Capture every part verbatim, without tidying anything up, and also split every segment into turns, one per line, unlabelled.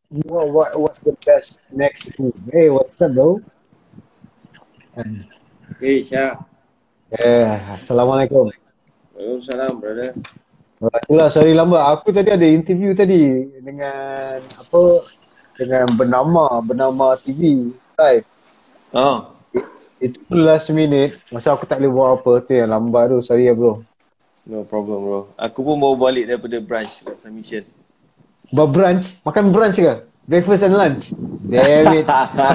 what, what what's the best next move? Hey, what's up, bro? And,
Hey Syah,
eh, Assalamualaikum.
Waalaikumsalam brother.
Oh, itulah, sorry lambat. Aku tadi ada interview tadi dengan apa dengan bernama bernama T V live.
Oh,
It- Itu pun last minute. Masa aku tak boleh buat apa tu yang lambat tu. Sorry ya bro.
no problem bro. Aku pun baru balik daripada branch buat submission.
Buat brunch, makan brunch ke? Breakfast and lunch. Damn it.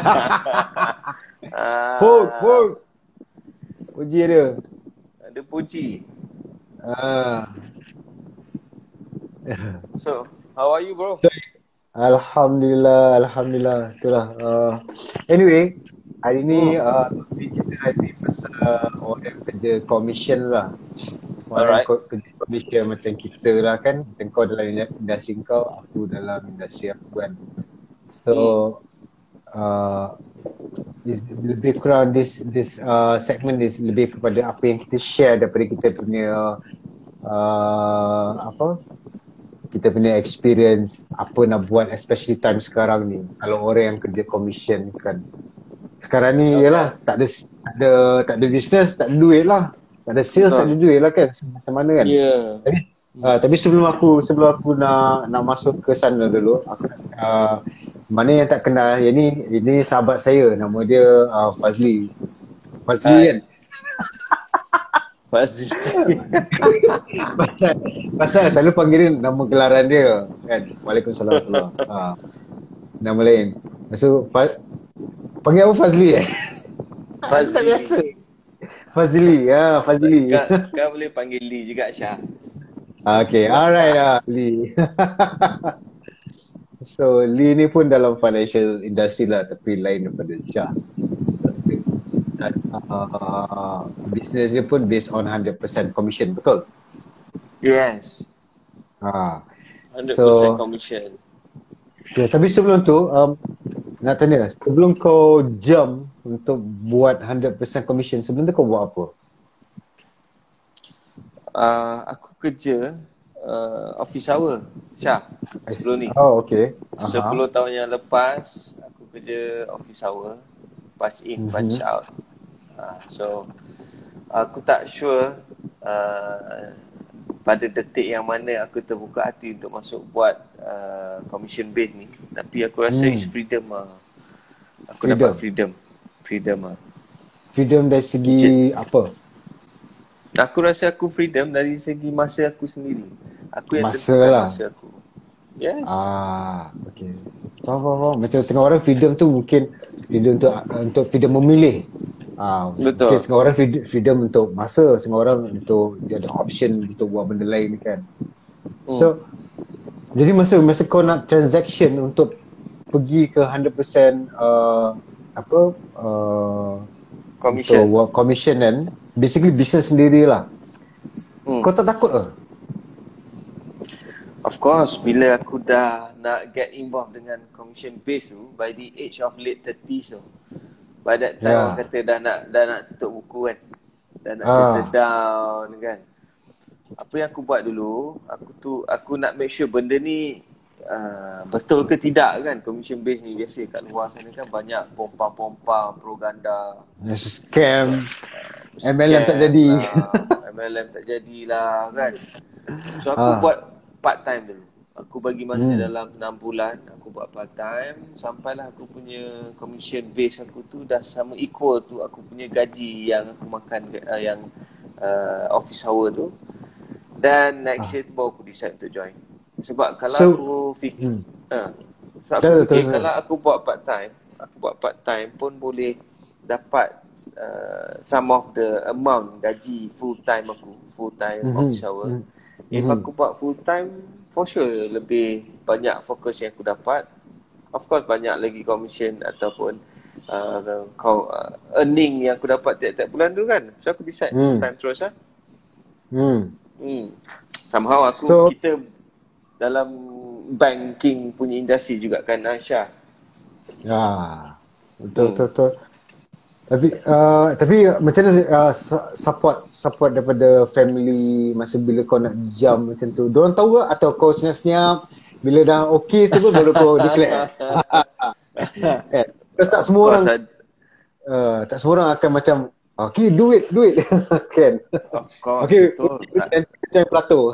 Food,
ah,
food. Puji dia.
ada puji.
Ah.
So, how are you bro?
So, Alhamdulillah, Alhamdulillah. Itulah. Uh, anyway, hari ni
Hmm,
uh, topik kita hari ni pasal orang kerja commission lah. Orang
alright.
ko- kerja commission macam kita lah kan. Macam kau dalam inda- industri kau, aku dalam industri aku kan. So,
Hmm,
uh, is lebih kurang this this uh, segment is lebih kepada apa yang kita share daripada kita punya uh, apa kita punya experience apa nak buat especially time sekarang ni kalau orang yang kerja commission kan sekarang ni
okay.
yalah tak ada tak ada tak ada business tak ada duit lah tak ada sales tak ada
Betul.
duit lah kan. So, macam mana kan
Yeah.
tapi uh, tapi sebelum aku sebelum aku nak nak masuk ke sana dulu aku uh, mana yang tak kenal yang ni ini sahabat saya nama dia uh, Fazli Fazli kan.
Hai, Fazli.
pasal, pasal selalu panggil dia nama gelaran dia kan. Waalaikumsalam warahmatullahi ha, nama lain. Lepas tu Fa- panggil apa Fazli eh? Tak
Fazli.
biasa. Fazli, ya Fazli.
Kau, kau boleh panggil Lee juga Syah.
Okay, alright lah Lee. So Lee ni pun dalam financial industry lah tapi lain daripada Syah. Dan uh, business dia pun based on one hundred percent commission, betul?
Yes.
Ha.
one hundred percent
So,
commission.
okay, tapi sebelum tu um, nak tanya, sebelum kau jump untuk buat one hundred percent commission, sebelum tu kau buat apa?
Uh, aku kerja uh, office hour Syah sebelum ni.
Oh, okay. Aha.
Sepuluh tahun yang lepas aku kerja office hour, punch in, punch
Mhm.
out. Uh, so aku tak sure uh, pada detik yang mana aku terbuka hati untuk masuk buat uh, commission base ni. Tapi aku rasa
Hmm.
it's freedom lah. Aku
Freedom.
dapat freedom. Freedom lah.
Freedom dari segi apa?
Aku rasa aku freedom dari segi masa aku sendiri. Aku yang
Masa
tentukan
lah.
masa aku. Yes.
Ah, okay. Faham, faham, faham. Macam setengah orang freedom tu mungkin freedom untuk untuk freedom memilih. Ah,
Betul.
mungkin setengah orang freedom, freedom untuk masa, setengah orang untuk dia ada option untuk buat benda lain kan.
Hmm.
So, jadi masa masa kau nak transaction untuk pergi ke one hundred percent uh, apa uh, untuk
Commission.
buat commission kan, basically business sendirilah.
Hmm.
Kau tak takut ke?
Of course, bila aku dah nak get involved dengan commission base tu by the age of late thirties tu. By that time
Ya.
orang kata dah nak dah nak tutup buku kan. Dah nak
Ah.
settle down kan. Apa yang aku buat dulu, aku tu aku nak make sure benda ni uh, betul ke tidak kan. Commission base ni biasa kat luar sana kan banyak pompa-pompa propaganda.
Scam,
Scam
M L M tak jadi.
lah, M L M tak jadilah kan. So aku
Ah.
buat part time dulu. Aku bagi masa
Hmm.
dalam enam bulan aku buat part time sampailah aku punya commission base aku tu dah sama equal tu aku punya gaji yang aku makan uh, yang uh, office hour tu. Dan next year tu baru aku decide untuk join. Sebab kalau
So-
aku fikir
Hmm.
uh, sebab aku
Betul,
fikir
betul,
kalau aku buat part time, aku buat part time pun boleh dapat uh, some of the amount gaji full time aku, full time
Mhm.
office hour.
Mhm.
If
Mhm.
aku buat full time, for sure lebih banyak fokus yang aku dapat. Of course banyak lagi commission ataupun uh, kau uh, earning yang aku dapat tiap-tiap bulan tu kan. So aku decide
Hmm.
full time terus lah.
Hmm.
Hmm. Somehow aku
So-
kita dalam banking punya industri juga kan Aisyah.
Ah, betul,
Hmm.
betul, betul. Tapi uh, tapi macam mana uh, su- support support daripada family masa bila kau nak jump macam tu? Diorang tahu ke atau kau senyap-senyap Bila dah okey tu pun baru kau declare. Kan? Terus tak semua orang uh, tak semua orang akan macam okey, do it, do it. Kan?
Of course,
Okey,
betul.
macam plato.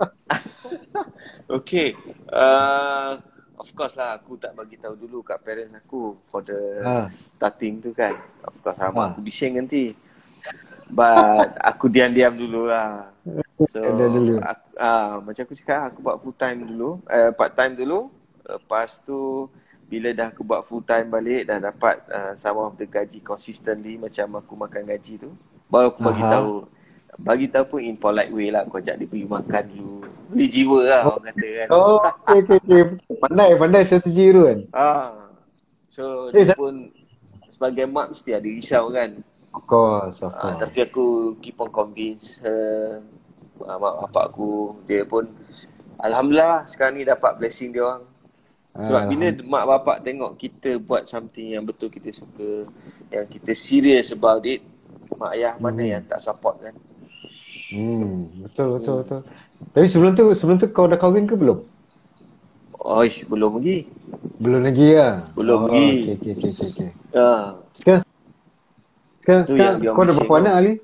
Okay. Uh, of course lah, aku tak bagi tahu dulu kat parents aku for the
Ha.
starting tu kan. Of course, sama
Ha.
aku bising nanti. But aku diam-diam dulu lah. So,
Diam dulu.
aku, ah, macam aku cakap, aku buat full time dulu. Uh, part time dulu. Lepas tu, bila dah aku buat full time balik, dah dapat uh, some of the gaji consistently macam aku makan gaji tu. Baru aku bagi
Aha.
tahu. Bagi tahu pun in polite way lah. Aku ajak dia pergi makan dulu. Beli jiwa lah orang kata kan.
Oh, okey, okey, okey. Pandai, pandai strategi tu kan.
Ah. So,
Eh,
dia
sa-
pun sebagai mak mesti ada risau kan.
Of course, of
Ah,
course.
tapi aku keep on convince her, ah, mak bapak aku, dia pun alhamdulillah sekarang ni dapat blessing dia orang. Sebab bila mak bapak tengok kita buat something yang betul kita suka, yang kita serious about it, mak ayah mana
Mhm.
yang tak support kan?
Hmm, betul, betul, betul. Tapi sebelum tu, sebelum tu kau dah kahwin ke belum?
Oh, ish, belum lagi.
Belum lagi lah.
Belum
oh,
lagi.
Okey, okey, okey, okey, okey.
Ah,
Sekarang, sekarang,
tu
sekarang
yang dia
kau dah
bising
berapa
tu.
anak, Ali?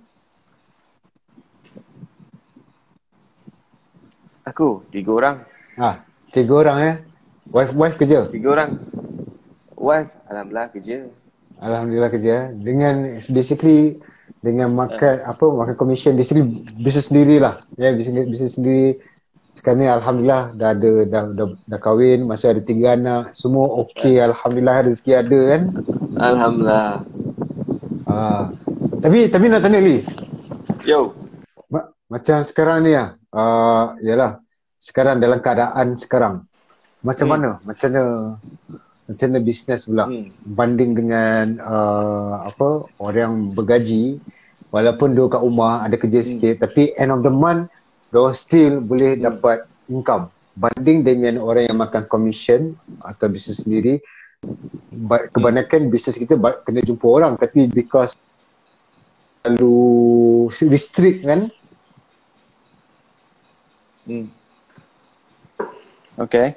Aku, tiga orang.
Ah, tiga orang eh. Wife, wife kerja?
Tiga orang. Wife, alhamdulillah kerja.
Alhamdulillah kerja. Dengan basically dengan makan apa makan commission basically bisnes sendiri lah. Ya, bisnes bisnes sendiri. Sekarang ni alhamdulillah dah ada dah dah, dah kahwin, masih ada tiga anak, semua okey, alhamdulillah rezeki ada kan.
Alhamdulillah.
Ah. Tapi tapi nak tanya Li,
Yo.
ma- macam sekarang ni ah, uh, yalah. Sekarang dalam keadaan sekarang. Macam
Hmm.
mana? Macam mana macam mana bisnes pula
Hmm.
banding dengan uh, apa orang yang bergaji walaupun dia kat rumah ada kerja
Hmm.
sikit tapi end of the month dia still boleh
Hmm.
dapat income banding dengan orang yang makan commission atau bisnes sendiri. Ba- kebanyakan bisnes kita ba- kena jumpa orang tapi because terlalu restrict kan.
Hmm. Okay.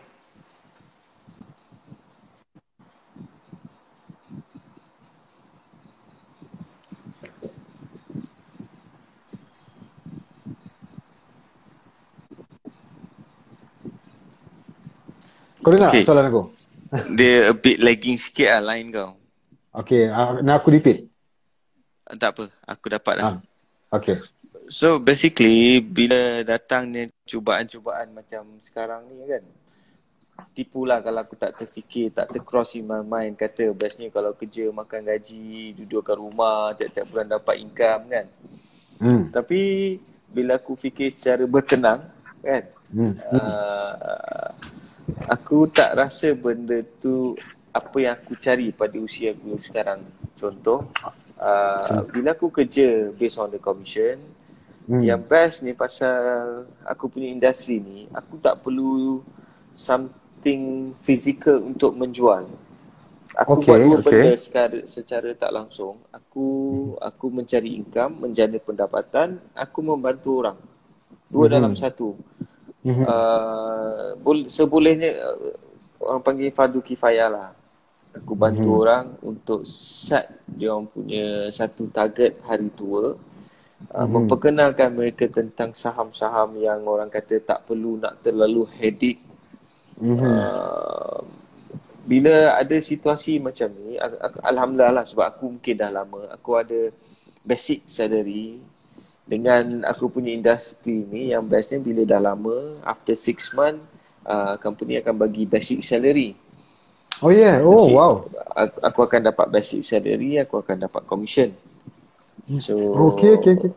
Kau dengar
Okay.
soalan aku?
Dia a bit lagging sikit lah line kau.
Okay, uh, nak aku repeat?
Ah, Tak apa, aku dapat lah.
Ah, okay.
So basically, bila datangnya cubaan-cubaan macam sekarang ni kan, tipulah kalau aku tak terfikir, tak tercross in my mind, kata bestnya kalau kerja makan gaji, duduk kat rumah, tiap-tiap bulan dapat income kan.
Hmm.
Tapi bila aku fikir secara bertenang kan,
Hmm.
uh, aku tak rasa benda tu apa yang aku cari pada usia aku sekarang. Contoh, uh, bila aku kerja based on the commission,
Hmm.
yang best ni pasal aku punya industri ni, aku tak perlu something physical untuk menjual. Aku
Okay,
buat dua
okay.
benda secara, secara tak langsung. Aku aku mencari income, menjana pendapatan, aku membantu orang. Dua
Mhm.
dalam satu.
Mhm.
Uh, bol- sebolehnya uh, orang panggil fardu kifayah lah. Aku bantu
Mhm.
orang untuk set dia orang punya satu target hari tua. Uh,
Mhm.
memperkenalkan mereka tentang saham-saham yang orang kata tak perlu nak terlalu headache.
Mhm.
Uh, bila ada situasi macam ni, aku, aku, alhamdulillah lah sebab aku mungkin dah lama, aku ada basic salary. Dengan aku punya industri ni, yang bestnya bila dah lama, after six month, uh, company akan bagi basic salary.
Oh yeah, oh
Basic,
wow.
aku, aku akan dapat basic salary, aku akan dapat commission. So,
Okay, okay, okay.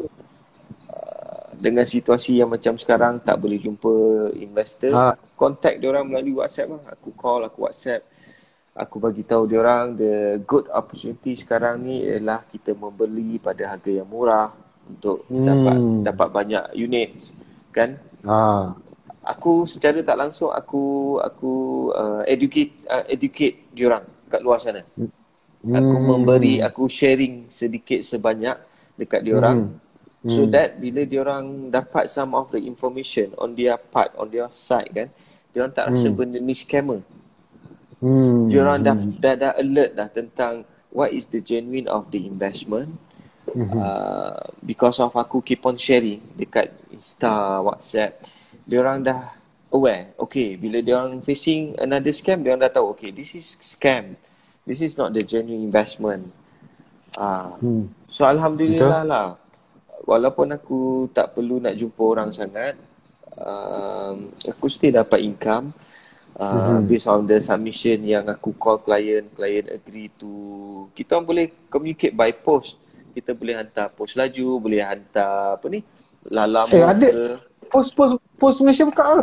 dengan situasi yang macam sekarang tak boleh jumpa investor,
Ah.
aku contact dia orang melalui WhatsApp lah. Aku call, aku WhatsApp. Aku bagi tahu dia orang the good opportunity sekarang ni ialah kita membeli pada harga yang murah untuk
Hmm.
dapat dapat banyak unit kan.
Ah.
Aku secara tak langsung aku aku uh, educate uh, educate dia orang kat luar sana. Aku
Hmm.
memberi, aku sharing sedikit sebanyak dekat dia orang.
Hmm.
So
Hmm.
that bila dia orang dapat some of the information on their part, on their side kan, Diorang tak rasa
Hmm.
benda ni scammer.
Hmm.
Diorang dah,
Hmm.
dah dah alert dah tentang what is the genuine of the investment.
Mhm.
Uh, because of aku keep on sharing dekat Insta, WhatsApp, diorang dah aware. Okay, bila diorang facing another scam, diorang dah tahu, okay, this is scam. This is not the genuine investment. Uh,
Hmm.
so Alhamdulillah
Betul?
lah. Walaupun aku tak perlu nak jumpa orang sangat, um, aku still dapat income. Uh,
Mhm.
based on the submission yang aku call client, client agree to, kita orang boleh communicate by post. Kita boleh hantar post laju, boleh hantar apa ni,
Eh,
Lalamove
ada
ke.
post post post Malaysia buka ke?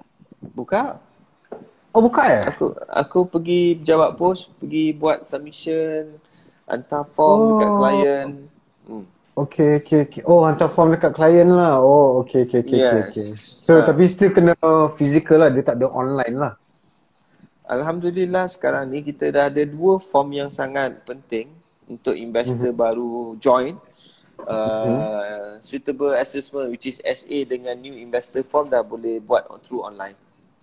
Buka.
Oh, buka ya?
Aku aku pergi jawab post, pergi buat submission, hantar form dekat
Oh,
client. Hmm.
okay, okay, okay. Oh, hantar form dekat klien lah. Oh, okay, okay, okay, okay, okay.
Yes.
So,
Ha.
tapi still kena physical lah. Dia tak ada online lah.
Alhamdulillah sekarang ni kita dah ada dua form yang sangat penting untuk investor
Mhm.
baru join.
Mhm.
Uh, suitable assessment which is S A dengan new investor form dah boleh buat on, through online.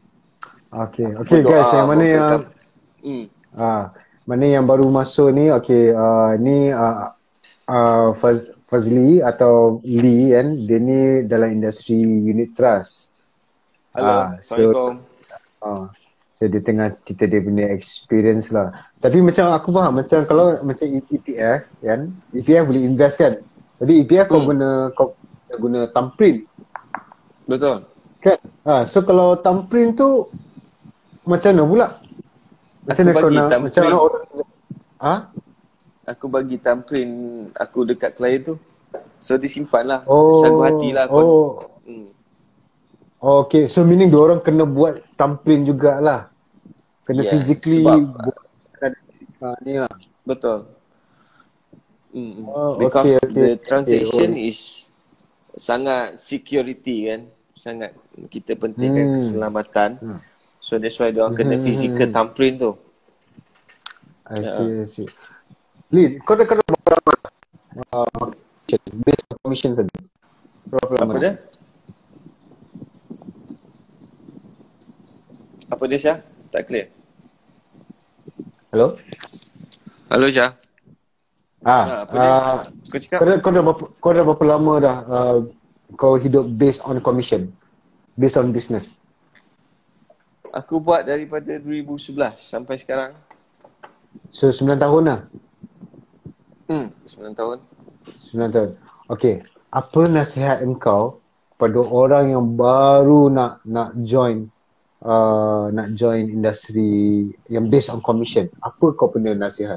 Okay, okay
Berdoa
guys. Yang mana
moga
yang
kam- hmm.
ah, mana yang baru masuk ni? Okay, uh, ni uh, uh, Faz, Fazli atau Lee kan? Dia ni dalam industri unit trust.
Hello,
Ah, so
Assalamualaikum.
Ah, so dia tengah cerita dia punya experience lah. Tapi macam aku faham, macam kalau macam E P F kan, E P F boleh invest kan. Tapi E P F kau
Hmm.
guna kau guna thumbprint
Betul.
kan. Ha, so kalau thumbprint tu macam mana pula? Macam
Aku
mana kau
bagi
nak macam mana
thumbprint.
orang ah?
Aku bagi thumbprint aku dekat klien tu. So disimpan lah.
Oh,
Sagu hatilah kau.
oh,
Hmm.
oh, okay. So meaning dia orang kena buat thumbprint jugalah. Kena
Yeah,
physically
sebab
buat uh, ni lah.
betul. Mm,
Oh,
because
okay, okay,
the
okay.
transaction
Oh.
is sangat security kan, sangat kita pentingkan
Hmm.
keselamatan.
Hmm.
So that's why dia orang kena
Mhm,
physical
mhm.
thumbprint tu.
I
Ya.
see, I see. Lee, kau dah kena berapa lama uh, based on commission saja? Berapa lama
Apa
dah?
dia? Apa dia Syah? Tak clear.
Hello?
Halo Syah.
Ah,
Ha, apa dia?
uh,
Kau cakap?
kau dah, kau dah berapa, kau dah berapa lama dah uh, kau hidup based on commission? Based on business?
Aku buat daripada dua ribu sebelas sampai sekarang.
So, sembilan tahun lah?
Hmm, sembilan tahun.
sembilan tahun. Okay. Apa nasihat engkau pada orang yang baru nak nak join uh, nak join industri yang based on commission? Apa kau punya nasihat?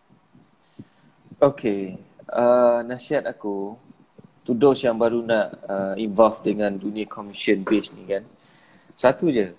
Okay. Uh, nasihat aku to those yang baru nak uh, involve dengan dunia commission based ni kan. Satu je.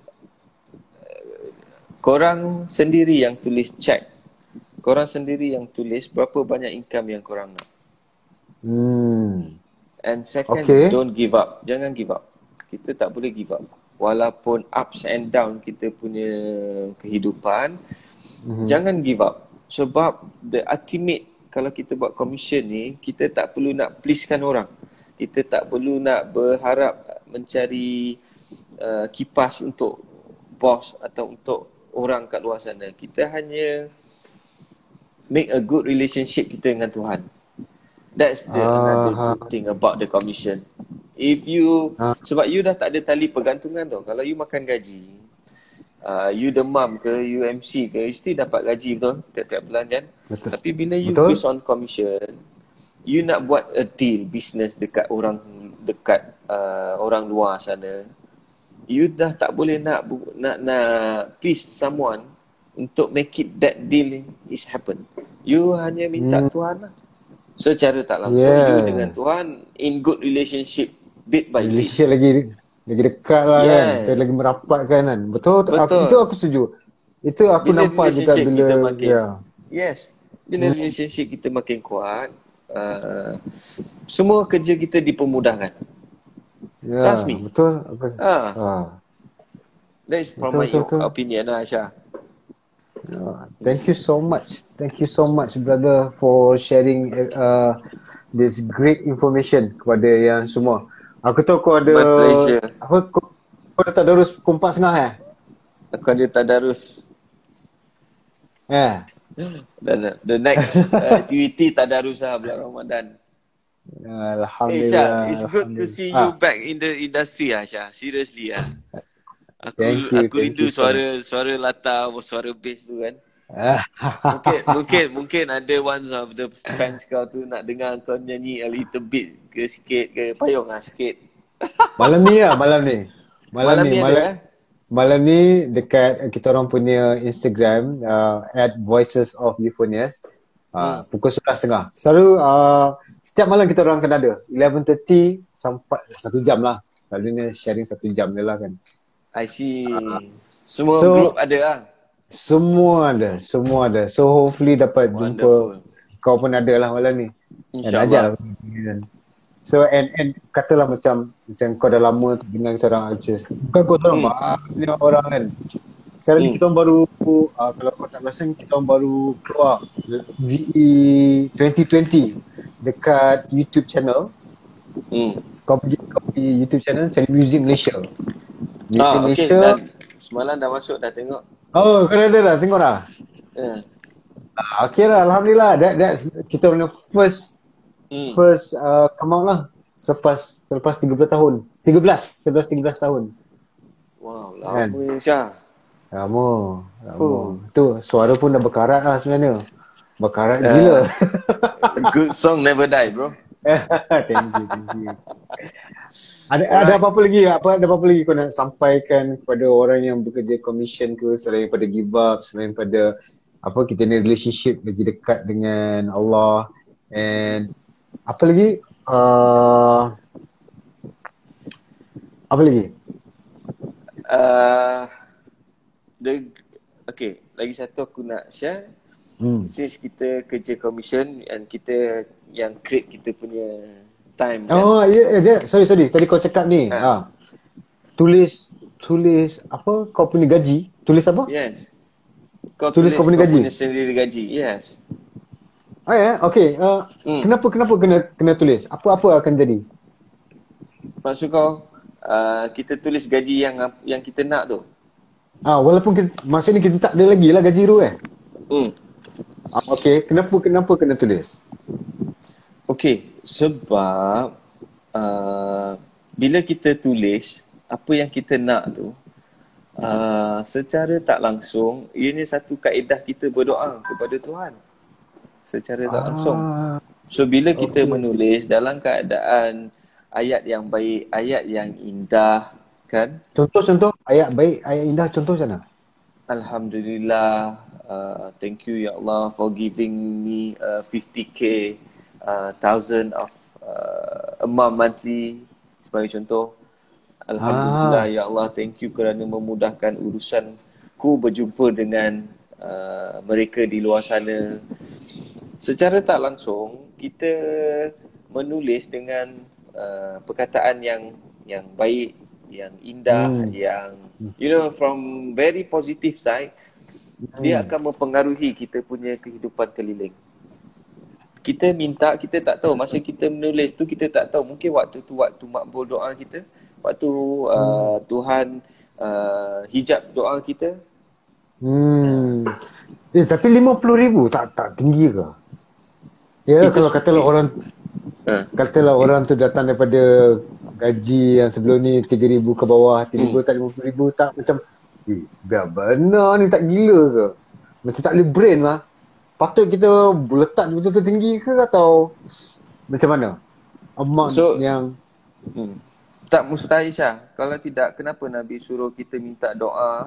Korang sendiri yang tulis check. Korang sendiri yang tulis berapa banyak income yang korang nak.
Hmm.
And second,
Okay.
don't give up. Jangan give up. Kita tak boleh give up. Walaupun ups and down kita punya kehidupan,
Mhm.
jangan give up. Sebab the ultimate, kalau kita buat commission ni, kita tak perlu nak pleasekan orang. Kita tak perlu nak berharap mencari uh, kipas untuk bos atau untuk orang kat luar sana. Kita hanya make a good relationship kita dengan Tuhan. That's the
Ah,
another good thing about the commission. If you,
Ah.
sebab you dah tak ada tali pergantungan tau. Kalau you makan gaji, uh, you demam ke, you M C ke, you still dapat gaji betul tiap-tiap bulan kan.
Betul.
Tapi bila you
Betul.
based on commission, you nak buat a deal business dekat orang dekat uh, orang luar sana, you dah tak boleh nak nak nak please someone untuk make it that deal is happen. You hanya minta
Hmm.
Tuhan lah. Secara tak langsung
Yeah.
you dengan Tuhan in good relationship bit by bit.
Relationship lagi lagi dekat lah
Yeah.
kan. Kita lagi merapatkan kan. Betul. Aku,
Betul.
itu aku setuju. Itu aku
Bila
nampak juga
relationship
bila
kita makin
ya.
yes, bila relationship kita makin kuat, uh, semua kerja kita dipermudahkan.
Ya,
Trust me.
betul. Aku,
Ah,
ah.
that is from
Betul,
my
betul, betul.
opinion lah Aisyah.
Yeah. Thank you so much. Thank you so much brother for sharing uh, this great information kepada yang semua. Aku tahu kau ada
My pleasure.
apa kau, kau dah tak terus pukul empat setengah eh?
Aku ada tadarus.
Eh.
Dan the next uh, activity tadarus lah bulan Ramadan.
Alhamdulillah.
Eh Syah, it's good to see you
ah.
back in the industry ah Syah. Seriously ah. Aku
Thank you,
aku
thank
rindu
you so
suara
much.
suara latar, suara bass tu kan. mungkin mungkin mungkin ada one of the fans kau tu nak dengar kau nyanyi a little bit ke sikit ke, payung lah sikit.
Malam ni lah, malam ni. Malam,
Malam
ni,
ni ada,
malam,
eh?
malam ni dekat kita orang punya Instagram uh, at Voices of Euphonious. Uh,
Hmm.
pukul sebelas tiga puluh. Selalu uh, setiap malam kita orang akan ada eleven thirty sampai satu jam lah. Selalunya sharing satu jam je lah kan.
I see. Semua
So,
group ada lah.
Semua ada, semua ada. So hopefully dapat
Wonderful.
jumpa kau pun ada lah malam ni. Dan ajar
InsyaAllah.
lah. So and and katalah macam macam kau dah lama tu dengan kita orang artist. Bukan kau orang,
Hmm.
banyak orang kan. Sekarang ni
Hmm.
kita orang baru uh, kalau kau tak perasan kita orang baru keluar V E twenty twenty dekat YouTube channel.
Hmm.
Kau pergi kau pergi YouTube channel cari Music Malaysia. Music
Ah, okay.
Malaysia.
Dan semalam dah masuk, dah tengok.
Oh, kau dah ada dah tengok dah.
Yeah.
Ah, okay lah, alhamdulillah. That that's kita punya first
Hmm.
first uh, come out lah selepas selepas tiga belas tahun. tiga belas, sebelas tiga belas tahun.
Wow,
Kan?
lama Syah.
Lama, lama.
Oh.
Tu suara pun dah berkarat lah sebenarnya. Berkarat
Uh,
gila.
Good song never die, bro.
Thank you, thank you. Ada ada apa-apa lagi? Apa ada apa-apa lagi kau nak sampaikan kepada orang yang bekerja commission ke, selain pada give up, selain pada apa kita ni relationship lagi dekat dengan Allah, and apa lagi? Uh, apa lagi?
Uh, the okay, lagi satu aku nak share.
Hmm.
Since kita kerja commission and kita yang create kita punya time kan.
Oh, ya, yeah, yeah. sorry sorry. Tadi kau cakap ni.
Ha.
Ha. Tulis tulis apa kau punya gaji? Tulis apa?
Yes. Kau
Tulis
tulis,
kau punya gaji?
punya sendiri gaji. Yes.
Ah ya, okey. Uh,
Hmm.
Kenapa kenapa kena kena tulis? Apa-apa akan jadi?
Maksud kau uh, kita tulis gaji yang yang kita nak tu.
Ah, walaupun kita, maksudnya kita tak ada lagi lah gaji tu eh.
Hmm.
Ah, okey, kenapa kenapa kena tulis?
Okey, sebab uh, bila kita tulis apa yang kita nak tu, uh, secara tak langsung ianya satu kaedah kita berdoa kepada Tuhan. Secara tak langsung.
Ah,
So bila kita
okey.
menulis dalam keadaan ayat yang baik, ayat yang indah kan?
Contoh-contoh ayat baik, ayat indah contoh macam mana?
Alhamdulillah, uh, thank you ya Allah for giving me uh, fifty k uh, thousand of uh, a month monthly sebagai contoh. Alhamdulillah
Ah.
ya Allah, thank you kerana memudahkan urusanku berjumpa dengan uh, mereka di luar sana. Secara tak langsung kita menulis dengan uh, perkataan yang yang baik, yang indah,
Hmm.
yang you know from very positive side, dia
Hmm.
akan mempengaruhi kita punya kehidupan keliling. Kita minta, kita tak tahu masa kita menulis tu, kita tak tahu mungkin waktu tu waktu makbul doa kita, waktu uh, Tuhan uh, hijab doa kita.
Hmm. Eh, tapi lima puluh ribu tak tak tinggi ke? Ya,
Itu
kalau katalah
supi.
orang
Uh.
katalah orang tu datang daripada gaji yang sebelum ni tiga ribu ke bawah, tiba-tiba
Hmm.
tak lima puluh ribu, tak macam eh, biar benar ni, tak gila ke? Macam tak boleh brain lah. Patut kita letak betul-betul tinggi ke atau macam mana? Amount
So-
yang
Hmm. Tak mustahil Syah. Kalau tidak, kenapa Nabi suruh kita minta doa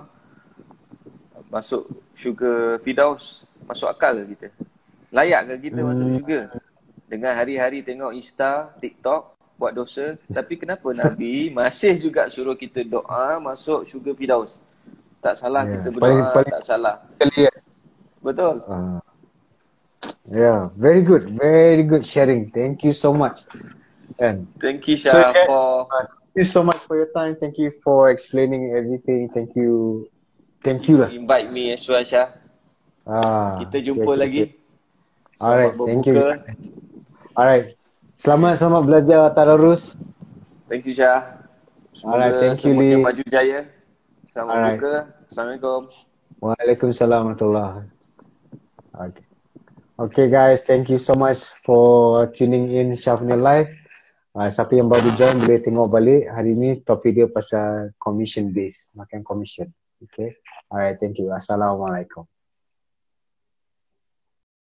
masuk syurga Firdaus? Masuk akal ke kita? Layak ke kita masuk syurga? Dengan hari-hari tengok Insta, TikTok, buat dosa. Tapi kenapa Nabi masih juga suruh kita doa masuk syurga Firdaus? Tak salah
Ya,
kita berdoa,
paling- paling-
tak salah.
kali kan?
Betul?
Uh, yeah, very good, very good sharing. Thank you so much. And
Thank you
So,
Syah
yeah.
for...
uh, thank you so much for your time. Thank you for explaining everything. Thank you. Thank you lah.
invite me as well Syah.
Ah,
Kita jumpa
okay,
lagi.
okay. Alright,
Selamat
thank you.
berbuka.
Alright. Selamat selamat belajar tadarus.
Thank you Syah. Semoga
Alright, thank you,
semuanya
Lee.
maju jaya. Selamat
Alright.
berbuka. Assalamualaikum.
Waalaikumsalam warahmatullahi. Okay. Okay guys, thank you so much for tuning in Syafni Live. Uh, siapa yang baru join boleh tengok balik. Hari ni topik dia pasal commission base, makan commission. Okay. Alright, thank you. Assalamualaikum.